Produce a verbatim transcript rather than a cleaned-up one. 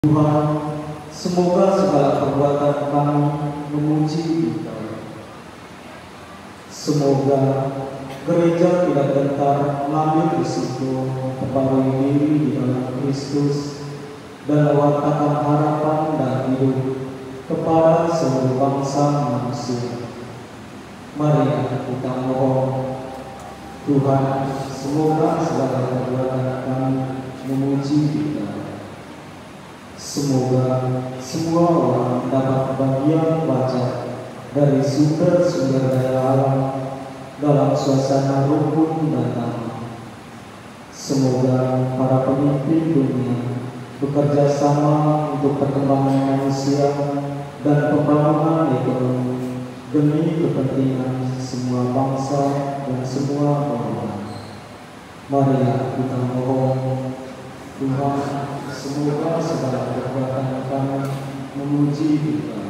Tuhan, semoga segala perbuatan kami memuji Engkau. Semoga gereja tidak gentar mengambil risiko memperbarui diri di dalam Kristus dan mewartakan harapan dan hidup kepada seluruh bangsa manusia. Mari kita mohon Tuhan, semoga segala perbuatan kami memuji Engkau. Semoga semua orang dapat bagian baca dari sumber-sumber daya alam dalam suasana rukun dan damai. Semoga para pemimpin dunia bekerja sama untuk perkembangan manusia dan pembangunan ekonomi demi kepentingan semua bangsa dan semua orang. Mari kita mohon Tuhan, semoga segala perbuatan kami memuji Kita.